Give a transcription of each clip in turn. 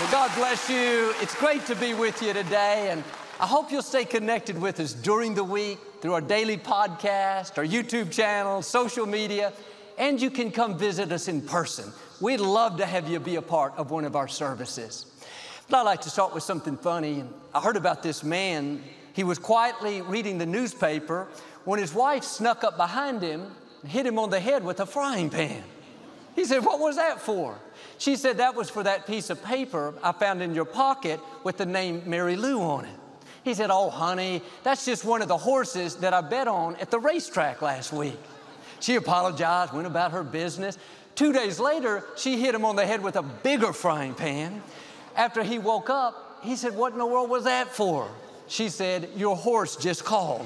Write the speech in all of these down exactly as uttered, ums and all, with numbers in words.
Well, God bless you. It's great to be with you today, and I hope you'll stay connected with us during the week through our daily podcast, our YouTube channel, social media, and you can come visit us in person. We'd love to have you be a part of one of our services. But I'd like to start with something funny. I heard about this man. He was quietly reading the newspaper when his wife snuck up behind him and hit him on the head with a frying pan. He said, "What was that for?" She said, "That was for that piece of paper I found in your pocket with the name Mary Lou on it." He said, "Oh, honey, that's just one of the horses that I bet on at the racetrack last week." She apologized, went about her business. Two days later, she hit him on the head with a bigger frying pan. After he woke up, he said, "What in the world was that for?" She said, "Your horse just called."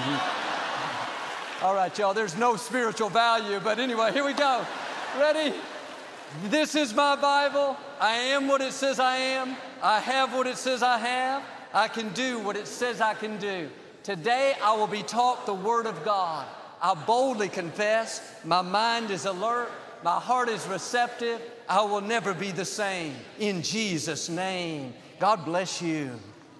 All right, y'all, there's no spiritual value, but anyway, here we go. Ready? This is my Bible. I am what it says I am. I have what it says I have. I can do what it says I can do. Today, I will be taught the Word of God. I boldly confess. My mind is alert. My heart is receptive. I will never be the same. In Jesus' name. God bless you.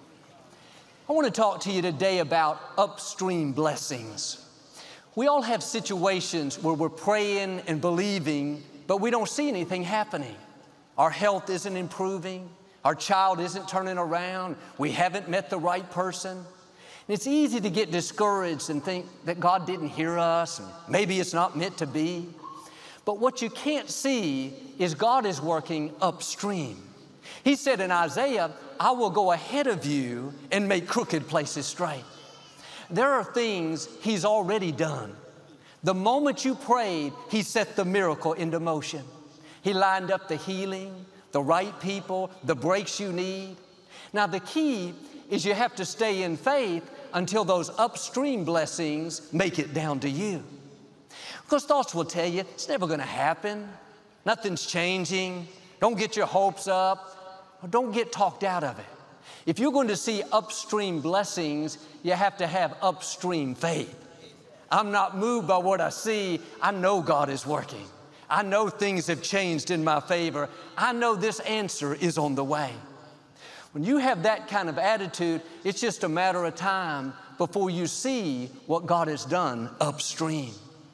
I want to talk to you today about upstream blessings. We all have situations where we're praying and believing, but we don't see anything happening. Our health isn't improving. Our child isn't turning around. We haven't met the right person. And it's easy to get discouraged and think that God didn't hear us, and maybe it's not meant to be. But what you can't see is God is working upstream. He said in Isaiah, "I will go ahead of you and make crooked places straight." There are things He's already done. The moment you prayed, He set the miracle into motion. He lined up the healing, the right people, the breaks you need. Now the key is you have to stay in faith until those upstream blessings make it down to you. Because thoughts will tell you, it's never going to happen. Nothing's changing. Don't get your hopes up. Or don't get talked out of it. If you're going to see upstream blessings, you have to have upstream faith. I'm not moved by what I see. I know God is working. I know things have changed in my favor. I know this answer is on the way. When you have that kind of attitude, it's just a matter of time before you see what God has done upstream.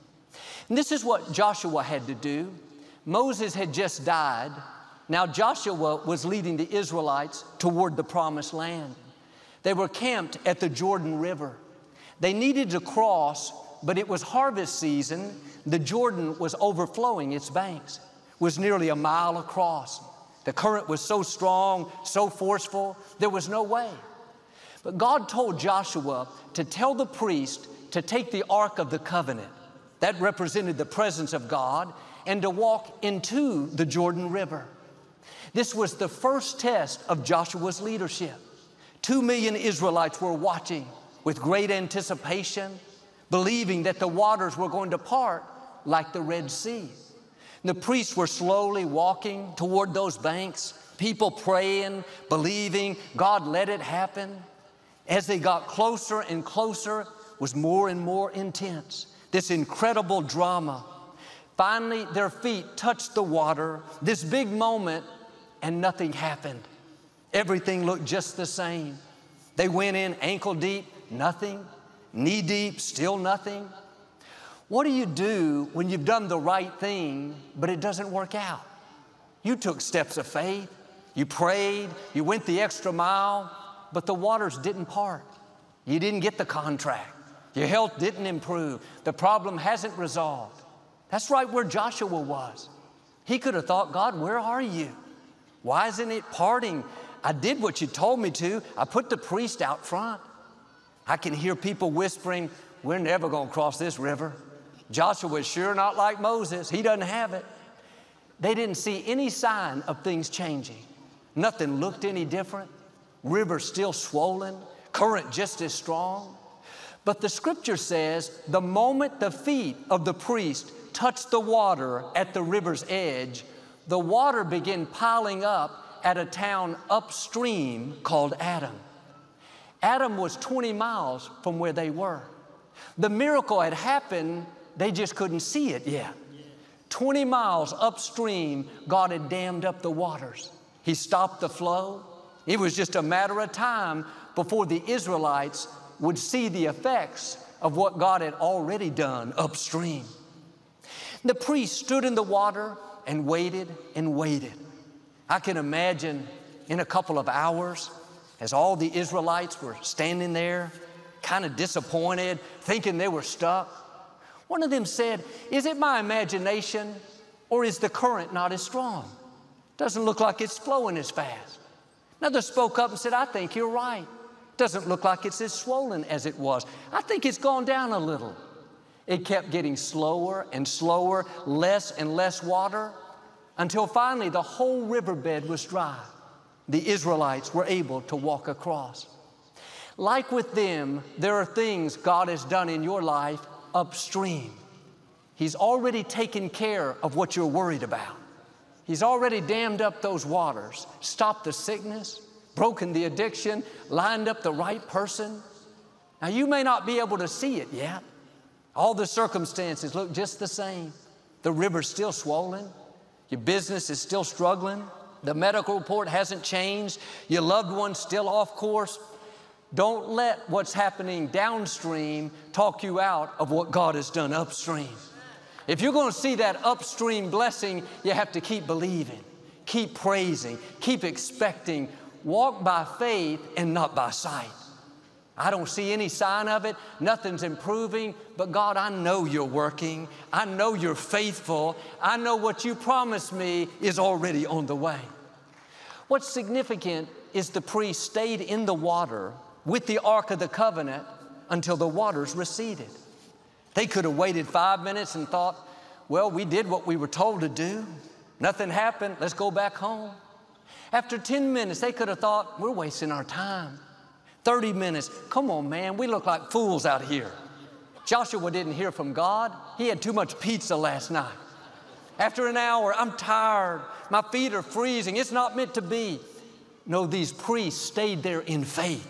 And this is what Joshua had to do. Moses had just died. Now Joshua was leading the Israelites toward the promised land. They were camped at the Jordan River. They needed to cross, but it was harvest season. The Jordan was overflowing its banks. It was nearly a mile across. The current was so strong, so forceful, there was no way. But God told Joshua to tell the priest to take the Ark of the Covenant, that represented the presence of God, and to walk into the Jordan River. This was the first test of Joshua's leadership. Two million Israelites were watching with great anticipation, believing that the waters were going to part like the Red Sea. The priests were slowly walking toward those banks, people praying, believing, God let it happen. As they got closer and closer, it was more and more intense. This incredible drama. Finally, their feet touched the water, this big moment, and nothing happened. Everything looked just the same. They went in ankle deep, nothing. Knee deep, still nothing. What do you do when you've done the right thing, but it doesn't work out? You took steps of faith. You prayed. You went the extra mile, but the waters didn't part. You didn't get the contract. Your health didn't improve. The problem hasn't resolved. That's right where Joshua was. He could have thought, God, where are you? Why isn't it parting? I did what you told me to. I put the priest out front. I can hear people whispering, we're never going to cross this river. Joshua is sure not like Moses. He doesn't have it. They didn't see any sign of things changing. Nothing looked any different. River still swollen. Current just as strong. But the scripture says the moment the feet of the priest touched the water at the river's edge, the water began piling up at a town upstream called Adam. Adam was twenty miles from where they were. The miracle had happened, they just couldn't see it yet. twenty miles upstream, God had dammed up the waters. He stopped the flow. It was just a matter of time before the Israelites would see the effects of what God had already done upstream. The priest stood in the water and waited and waited. I can imagine in a couple of hours, as all the Israelites were standing there, kind of disappointed, thinking they were stuck, one of them said, "Is it my imagination, or is the current not as strong? Doesn't look like it's flowing as fast." Another spoke up and said, "I think you're right. Doesn't look like it's as swollen as it was. I think it's gone down a little." It kept getting slower and slower, less and less water, until finally the whole riverbed was dry. The Israelites were able to walk across. Like with them, there are things God has done in your life upstream. He's already taken care of what you're worried about. He's already dammed up those waters, stopped the sickness, broken the addiction, lined up the right person. Now, you may not be able to see it yet. All the circumstances look just the same. The river's still swollen. Your business is still struggling. The medical report hasn't changed. Your loved one's still off course. Don't let what's happening downstream talk you out of what God has done upstream. If you're going to see that upstream blessing, you have to keep believing, keep praising, keep expecting. Walk by faith and not by sight. I don't see any sign of it. Nothing's improving. But God, I know you're working. I know you're faithful. I know what you promised me is already on the way. What's significant is the priest stayed in the water with the Ark of the Covenant until the waters receded. They could have waited five minutes and thought, well, we did what we were told to do. Nothing happened. Let's go back home. After ten minutes, they could have thought, we're wasting our time. thirty minutes, come on, man, we look like fools out here. Joshua didn't hear from God. He had too much pizza last night. After an hour, I'm tired. My feet are freezing. It's not meant to be. No, these priests stayed there in faith.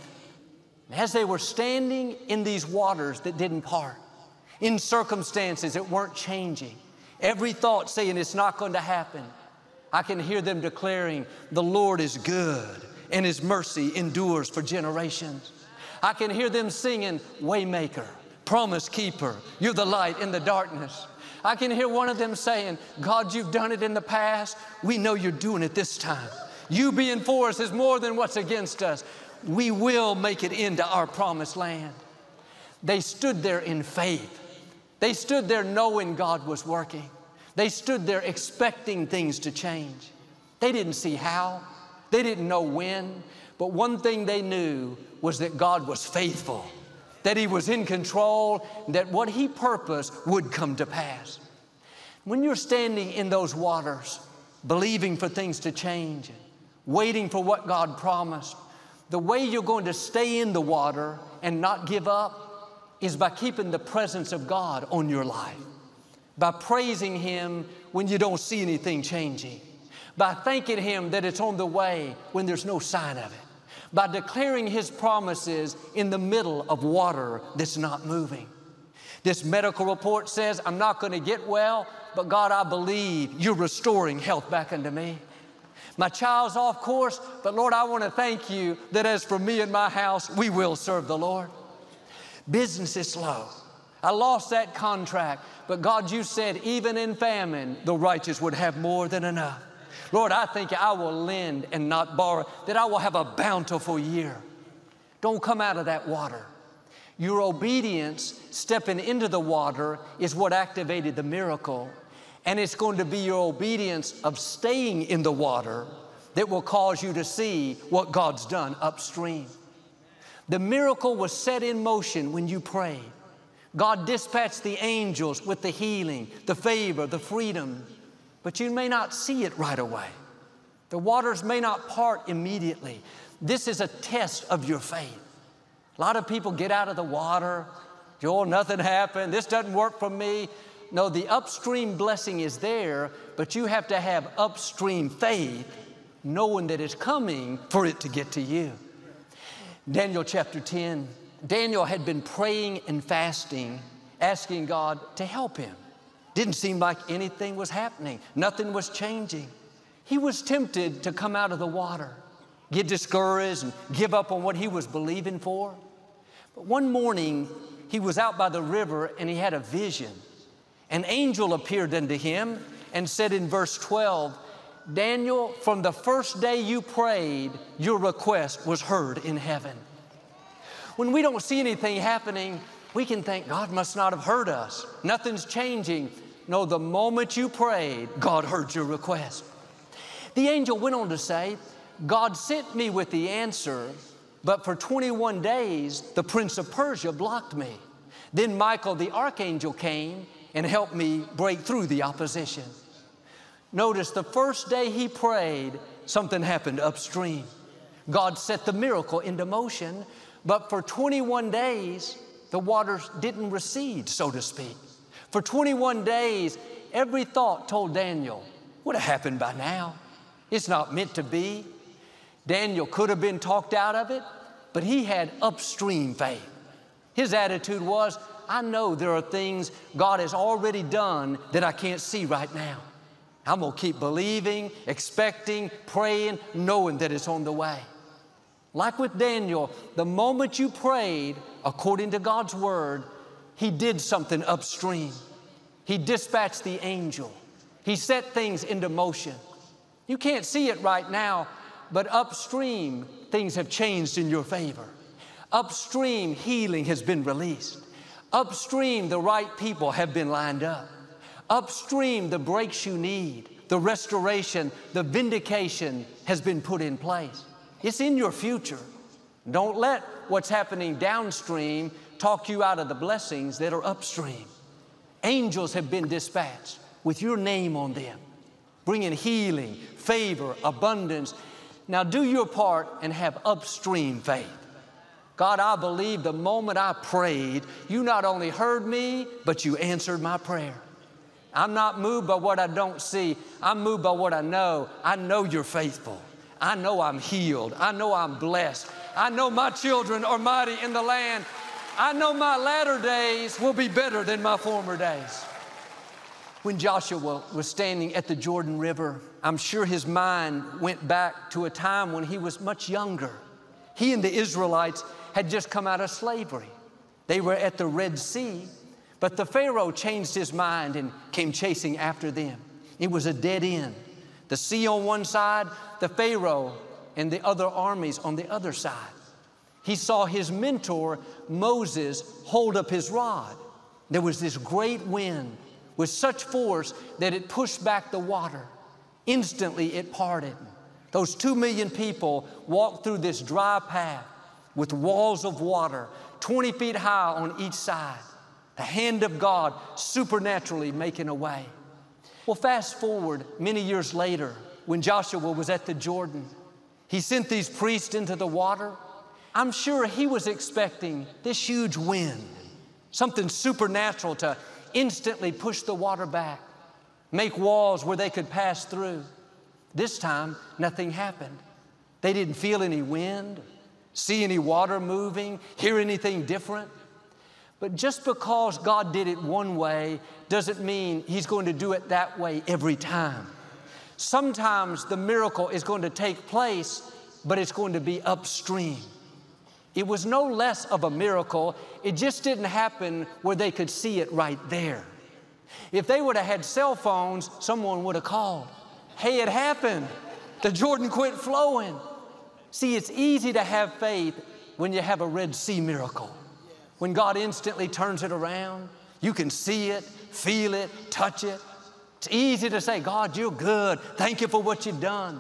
As they were standing in these waters that didn't part, in circumstances that weren't changing, every thought saying it's not going to happen, I can hear them declaring, the Lord is good and His mercy endures for generations. I can hear them singing, Waymaker, Promise Keeper, you're the light in the darkness. I can hear one of them saying, God, you've done it in the past. We know you're doing it this time. You being for us is more than what's against us. We will make it into our promised land. They stood there in faith. They stood there knowing God was working. They stood there expecting things to change. They didn't see how. They didn't know when. But one thing they knew was that God was faithful, that He was in control, that what He purposed would come to pass. When you're standing in those waters, believing for things to change, waiting for what God promised, the way you're going to stay in the water and not give up is by keeping the presence of God on your life, by praising Him when you don't see anything changing, by thanking Him that it's on the way when there's no sign of it, by declaring His promises in the middle of water that's not moving. This medical report says, I'm not going to get well, but God, I believe you're restoring health back unto me. My child's off course, but Lord, I want to thank you that as for me and my house, we will serve the Lord. Business is slow. I lost that contract, but God, you said even in famine, the righteous would have more than enough. Lord, I think I will lend and not borrow, that I will have a bountiful year. Don't come out of that water. Your obedience stepping into the water is what activated the miracle. And it's going to be your obedience of staying in the water that will cause you to see what God's done upstream. The miracle was set in motion when you prayed. God dispatched the angels with the healing, the favor, the freedom, but you may not see it right away. The waters may not part immediately. This is a test of your faith. A lot of people get out of the water. Joel, nothing happened. This doesn't work for me. No, the upstream blessing is there, but you have to have upstream faith, knowing that it's coming for it to get to you. Daniel chapter ten, Daniel had been praying and fasting, asking God to help him. Didn't seem like anything was happening. Nothing was changing. He was tempted to come out of the water, get discouraged and give up on what he was believing for. But one morning, he was out by the river and he had a vision. An angel appeared unto him and said in verse twelve, Daniel, from the first day you prayed, your request was heard in heaven. When we don't see anything happening, we can think, God must not have heard us. Nothing's changing. No, the moment you prayed, God heard your request. The angel went on to say, God sent me with the answer, but for twenty-one days, the prince of Persia blocked me. Then Michael, the archangel, came and helped me break through the opposition. Notice the first day he prayed, something happened upstream. God set the miracle into motion, but for twenty-one days, the waters didn't recede, so to speak. For twenty-one days, every thought told Daniel, would have happened by now. It's not meant to be. Daniel could have been talked out of it, but he had upstream faith. His attitude was, I know there are things God has already done that I can't see right now. I'm going to keep believing, expecting, praying, knowing that it's on the way. Like with Daniel, the moment you prayed according to God's word, he did something upstream. He dispatched the angel. He set things into motion. You can't see it right now, but upstream, things have changed in your favor. Upstream, healing has been released. Upstream, the right people have been lined up. Upstream, the breaks you need, the restoration, the vindication has been put in place. It's in your future. Don't let what's happening downstream talk you out of the blessings that are upstream. Angels have been dispatched with your name on them, bringing healing, favor, abundance. Now do your part and have upstream faith. God, I believe the moment I prayed, you not only heard me, but you answered my prayer. I'm not moved by what I don't see. I'm moved by what I know. I know you're faithful. I know I'm healed. I know I'm blessed. I know my children are mighty in the land. I know my latter days will be better than my former days. When Joshua was standing at the Jordan River, I'm sure his mind went back to a time when he was much younger. He and the Israelites had just come out of slavery. They were at the Red Sea, but the Pharaoh changed his mind and came chasing after them. It was a dead end. The sea on one side, the Pharaoh and the other armies on the other side. He saw his mentor, Moses, hold up his rod. There was this great wind with such force that it pushed back the water. Instantly it parted. Those two million people walked through this dry path with walls of water, twenty feet high on each side. The hand of God supernaturally making a way. Well, fast forward many years later, when Joshua was at the Jordan, he sent these priests into the water. I'm sure he was expecting this huge wind, something supernatural to instantly push the water back, make walls where they could pass through. This time, nothing happened. They didn't feel any wind, see any water moving, hear anything different. But just because God did it one way doesn't mean He's going to do it that way every time. Sometimes the miracle is going to take place, but it's going to be upstream. It was no less of a miracle. It just didn't happen where they could see it right there. If they would have had cell phones, someone would have called. Hey, it happened. The Jordan quit flowing. See, it's easy to have faith when you have a Red Sea miracle. When God instantly turns it around, you can see it, feel it, touch it. It's easy to say, God, you're good. Thank you for what you've done.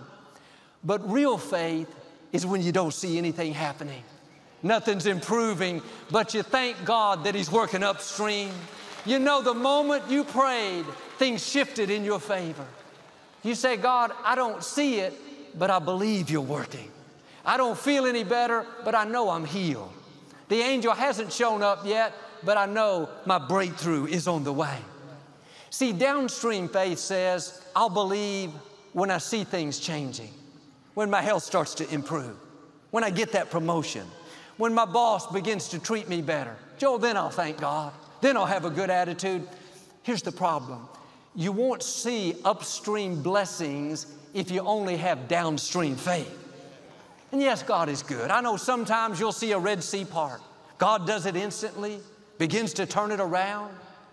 But real faith is when you don't see anything happening. Nothing's improving, but you thank God that He's working upstream. You know, the moment you prayed, things shifted in your favor. You say, God, I don't see it, but I believe you're working. I don't feel any better, but I know I'm healed. The angel hasn't shown up yet, but I know my breakthrough is on the way. See, downstream faith says, I'll believe when I see things changing, when my health starts to improve, when I get that promotion, when my boss begins to treat me better. Joel, then I'll thank God. Then I'll have a good attitude. Here's the problem. You won't see upstream blessings if you only have downstream faith. And yes, God is good. I know sometimes you'll see a Red Sea part. God does it instantly, begins to turn it around.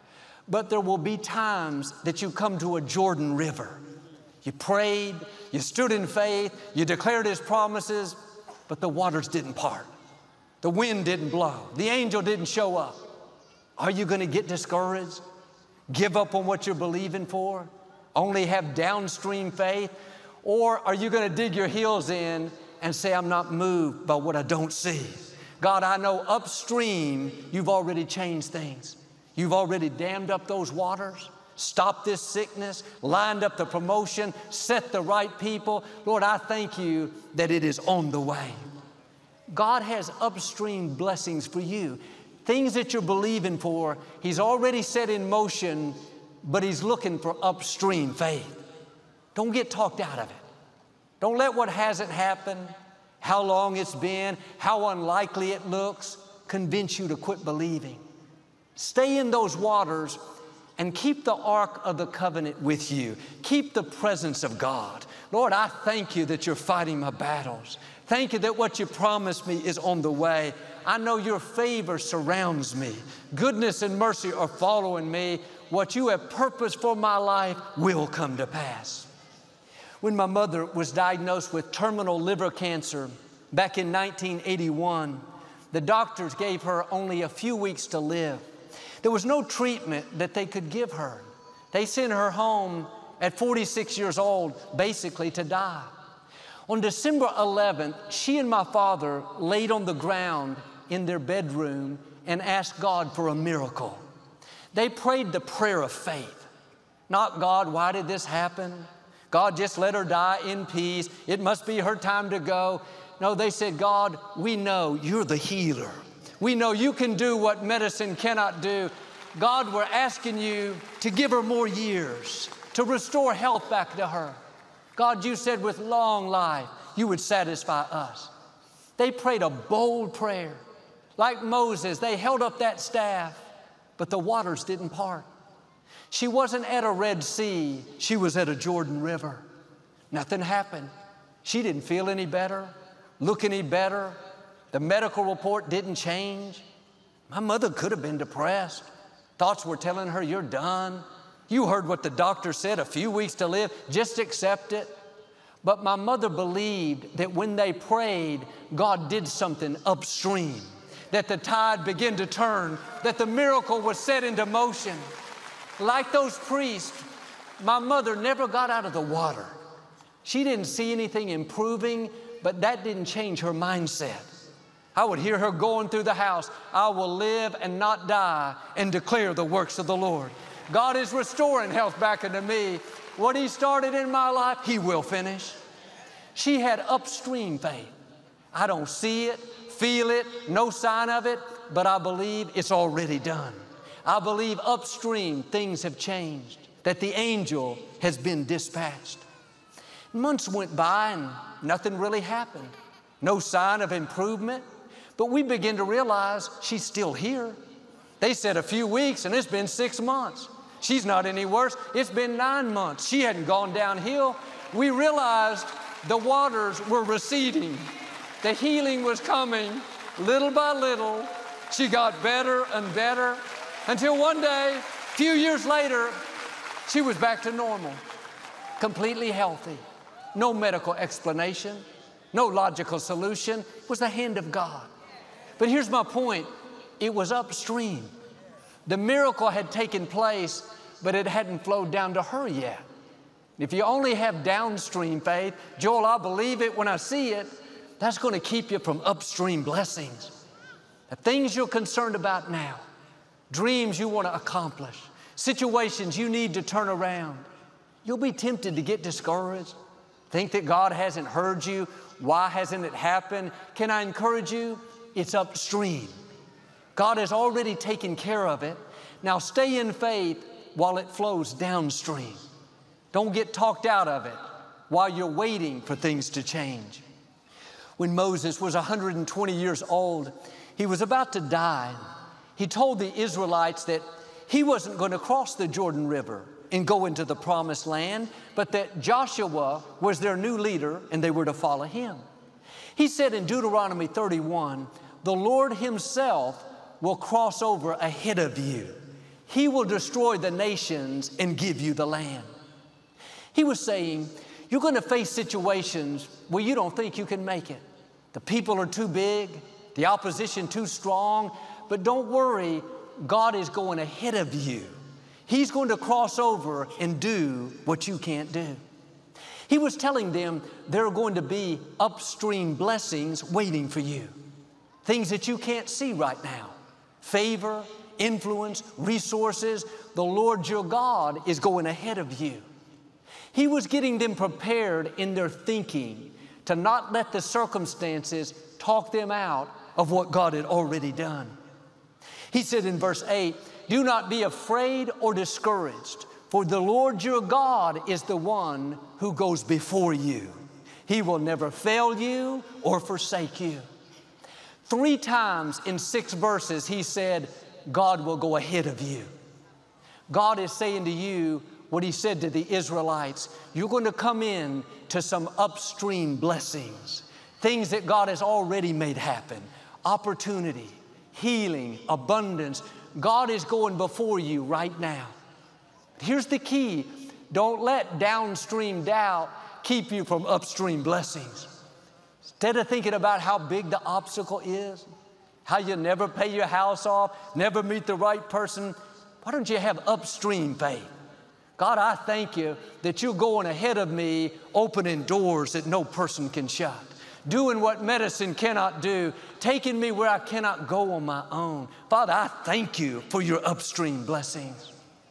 But there will be times that you come to a Jordan River. You prayed, you stood in faith, you declared His promises, but the waters didn't part. The wind didn't blow. The angel didn't show up. Are you going to get discouraged? Give up on what you're believing for? Only have downstream faith? Or are you going to dig your heels in and say, I'm not moved by what I don't see? God, I know upstream you've already changed things. You've already dammed up those waters, stopped this sickness, lined up the promotion, set the right people. Lord, I thank you that it is on the way. God has upstream blessings for you. Things that you're believing for, He's already set in motion, but He's looking for upstream faith. Don't get talked out of it. Don't let what hasn't happened, how long it's been, how unlikely it looks, convince you to quit believing. Stay in those waters and keep the Ark of the Covenant with you. Keep the presence of God. Lord, I thank you that you're fighting my battles. Thank you that what you promised me is on the way. I know your favor surrounds me. Goodness and mercy are following me. What you have purposed for my life will come to pass. When my mother was diagnosed with terminal liver cancer back in nineteen eighty-one, the doctors gave her only a few weeks to live. There was no treatment that they could give her. They sent her home at forty-six years old, basically to die. On December eleventh, she and my father laid on the ground in their bedroom and asked God for a miracle. They prayed the prayer of faith. Not, God, why did this happen? God, just let her die in peace. It must be her time to go. No, they said, God, we know you're the healer. We know you can do what medicine cannot do. God, we're asking you to give her more years, to restore health back to her. God, you said with long life, you would satisfy us. They prayed a bold prayer. Like Moses, they held up that staff, but the waters didn't part. She wasn't at a Red Sea. She was at a Jordan River. Nothing happened. She didn't feel any better, look any better. The medical report didn't change. My mother could have been depressed. Thoughts were telling her, you're done. You heard what the doctor said, a few weeks to live, just accept it. But my mother believed that when they prayed, God did something upstream, that the tide began to turn, that the miracle was set into motion. Like those priests, my mother never got out of the water. She didn't see anything improving, but that didn't change her mindset. I would hear her going through the house, I will live and not die and declare the works of the Lord. God is restoring health back into me. What He started in my life, He will finish. She had upstream faith. I don't see it, feel it, no sign of it, but I believe it's already done. I believe upstream things have changed, that the angel has been dispatched. Months went by and nothing really happened. No sign of improvement, but we began to realize she's still here. They said a few weeks and it's been six months. She's not any worse. It's been nine months. She hadn't gone downhill. We realized the waters were receding. The healing was coming little by little. She got better and better until one day, a few years later, she was back to normal, completely healthy. No medical explanation, no logical solution. It was the hand of God. But here's my point. It was upstream. The miracle had taken place, but it hadn't flowed down to her yet. If you only have downstream faith, Joel, I believe it when I see it, that's going to keep you from upstream blessings. The things you're concerned about now, dreams you want to accomplish, situations you need to turn around, you'll be tempted to get discouraged, think that God hasn't heard you. Why hasn't it happened? Can I encourage you? It's upstream. God has already taken care of it. Now stay in faith while it flows downstream. Don't get talked out of it while you're waiting for things to change. When Moses was one hundred twenty years old, he was about to die. He told the Israelites that he wasn't going to cross the Jordan River and go into the promised land, but that Joshua was their new leader and they were to follow him. He said in Deuteronomy thirty-one, the Lord himself will cross over ahead of you. He will destroy the nations and give you the land. He was saying, you're going to face situations where you don't think you can make it. The people are too big, the opposition too strong, but don't worry, God is going ahead of you. He's going to cross over and do what you can't do. He was telling them there are going to be upstream blessings waiting for you. Things that you can't see right now. Favor, influence, resources. The Lord your God is going ahead of you. He was getting them prepared in their thinking to not let the circumstances talk them out of what God had already done. He said in verse eight, do not be afraid or discouraged, for the Lord your God is the one who goes before you. He will never fail you or forsake you. Three times in six verses, he said, God will go ahead of you. God is saying to you what he said to the Israelites. You're going to come in to some upstream blessings, things that God has already made happen, opportunity, healing, abundance. God is going before you right now. Here's the key. Don't let downstream doubt keep you from upstream blessings. Instead of thinking about how big the obstacle is, how you never pay your house off, never meet the right person, why don't you have upstream faith? God, I thank you that you're going ahead of me, opening doors that no person can shut, doing what medicine cannot do, taking me where I cannot go on my own. Father, I thank you for your upstream blessings.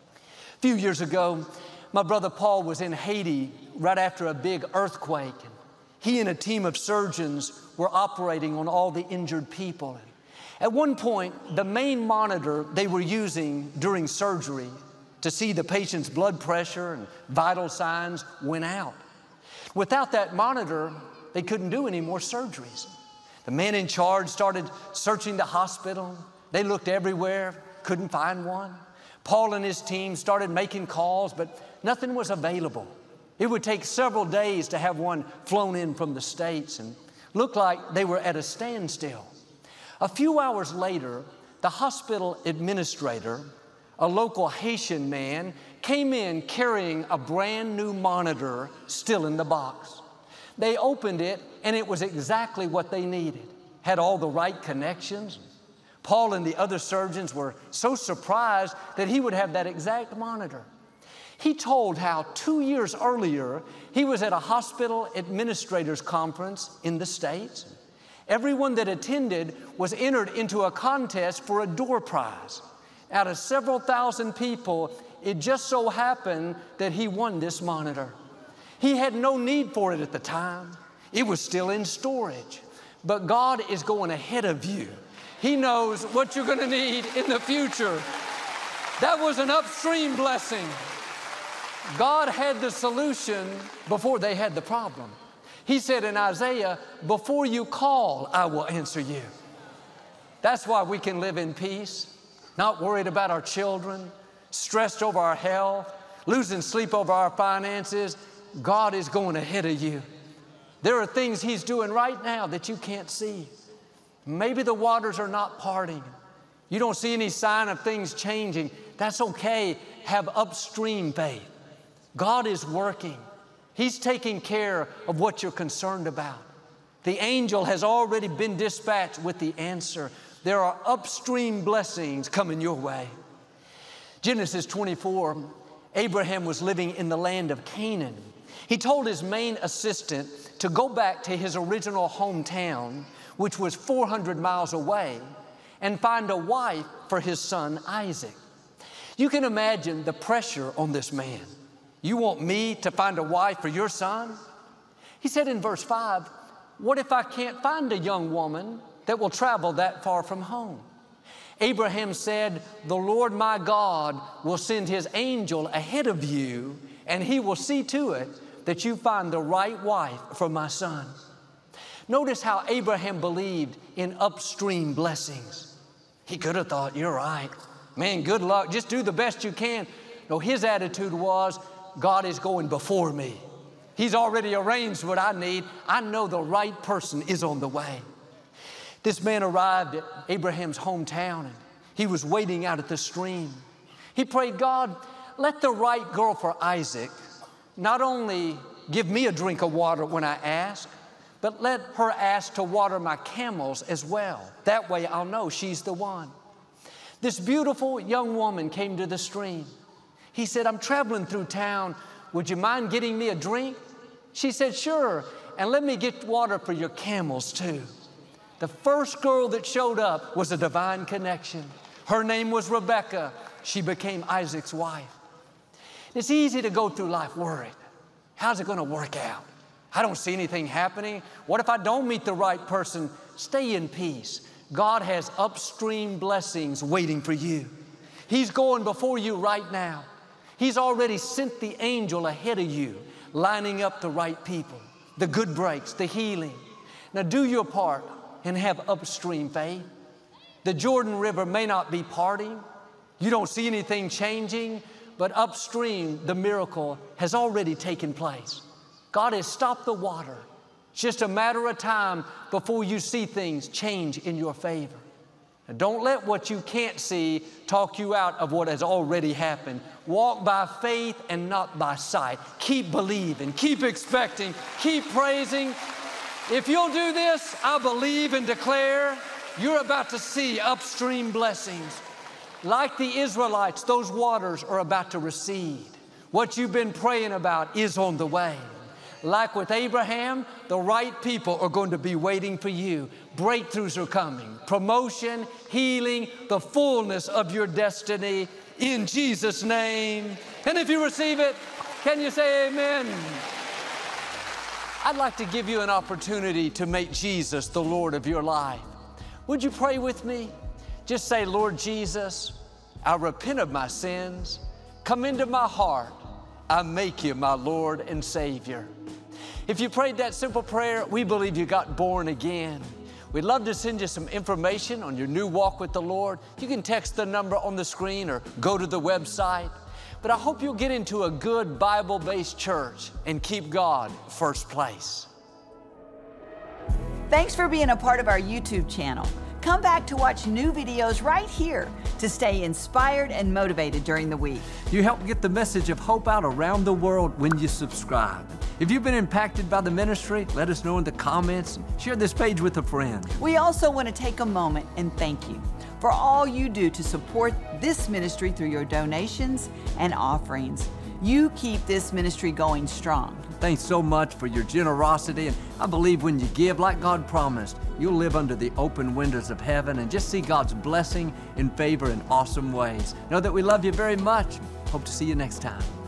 A few years ago, my brother Paul was in Haiti right after a big earthquake. He and a team of surgeons were operating on all the injured people. At one point, the main monitor they were using during surgery to see the patient's blood pressure and vital signs went out. Without that monitor, they couldn't do any more surgeries. The man in charge started searching the hospital. They looked everywhere, couldn't find one. Paul and his team started making calls, but nothing was available. It would take several days to have one flown in from the States, and looked like they were at a standstill. A few hours later, the hospital administrator, a local Haitian man, came in carrying a brand new monitor still in the box. They opened it, and it was exactly what they needed. Had all the right connections. Paul and the other surgeons were so surprised that he would have that exact monitor. He told how two years earlier, he was at a hospital administrators conference in the States. Everyone that attended was entered into a contest for a door prize. Out of several thousand people, it just so happened that he won this monitor. He had no need for it at the time. It was still in storage. But God is going ahead of you. He knows what you're going to need in the future. That was an upstream blessing. God had the solution before they had the problem. He said in Isaiah, before you call, I will answer you. That's why we can live in peace, not worried about our children, stressed over our health, losing sleep over our finances. God is going ahead of you. There are things He's doing right now that you can't see. Maybe the waters are not parting. You don't see any sign of things changing. That's okay. Have upstream faith. God is working. He's taking care of what you're concerned about. The angel has already been dispatched with the answer. There are upstream blessings coming your way. Genesis twenty-four, Abraham was living in the land of Canaan. He told his main assistant to go back to his original hometown, which was four hundred miles away, and find a wife for his son Isaac. You can imagine the pressure on this man. You want me to find a wife for your son? He said in verse five, what if I can't find a young woman that will travel that far from home? Abraham said, the Lord my God will send His angel ahead of you, and He will see to it that you find the right wife for my son. Notice how Abraham believed in upstream blessings. He could have thought, you're right. Man, good luck. Just do the best you can. No, his attitude was, God is going before me. He's already arranged what I need. I know the right person is on the way. This man arrived at Abraham's hometown, and he was waiting out at the stream. He prayed, God, let the right girl for Isaac not only give me a drink of water when I ask, but let her ask to water my camels as well. That way I'll know she's the one. This beautiful young woman came to the stream. He said, I'm traveling through town. Would you mind getting me a drink? She said, sure, and let me get water for your camels too. The first girl that showed up was a divine connection. Her name was Rebecca. She became Isaac's wife. It's easy to go through life worried. How's it going to work out? I don't see anything happening. What if I don't meet the right person? Stay in peace. God has upstream blessings waiting for you. He's going before you right now. He's already sent the angel ahead of you, lining up the right people, the good breaks, the healing. Now do your part and have upstream faith. The Jordan River may not be parting. You don't see anything changing, but upstream, the miracle has already taken place. God has stopped the water. It's just a matter of time before you see things change in your favor. Now, don't let what you can't see talk you out of what has already happened. Walk by faith and not by sight. Keep believing, keep expecting, keep praising. If you'll do this, I believe and declare you're about to see upstream blessings. Like the Israelites, those waters are about to recede. What you've been praying about is on the way. Like with Abraham, the right people are going to be waiting for you. Breakthroughs are coming. Promotion, healing, the fullness of your destiny in Jesus' name. And if you receive it, can you say amen? I'd like to give you an opportunity to make Jesus the Lord of your life. Would you pray with me? Just say, Lord Jesus, I repent of my sins. Come into my heart. I make you my Lord and Savior. If you prayed that simple prayer, we believe you got born again. We'd love to send you some information on your new walk with the Lord. You can text the number on the screen or go to the website. But I hope you'll get into a good Bible-based church and keep God first place. Thanks for being a part of our YouTube channel. Come back to watch new videos right here to stay inspired and motivated during the week. You help get the message of hope out around the world when you subscribe. If you've been impacted by the ministry, let us know in the comments and share this page with a friend. We also want to take a moment and thank you for all you do to support this ministry through your donations and offerings. You keep this ministry going strong. Thanks so much for your generosity, and I believe when you give like God promised, you'll live under the open windows of heaven and just see God's blessing and favor in awesome ways. Know that we love you very much. Hope to see you next time.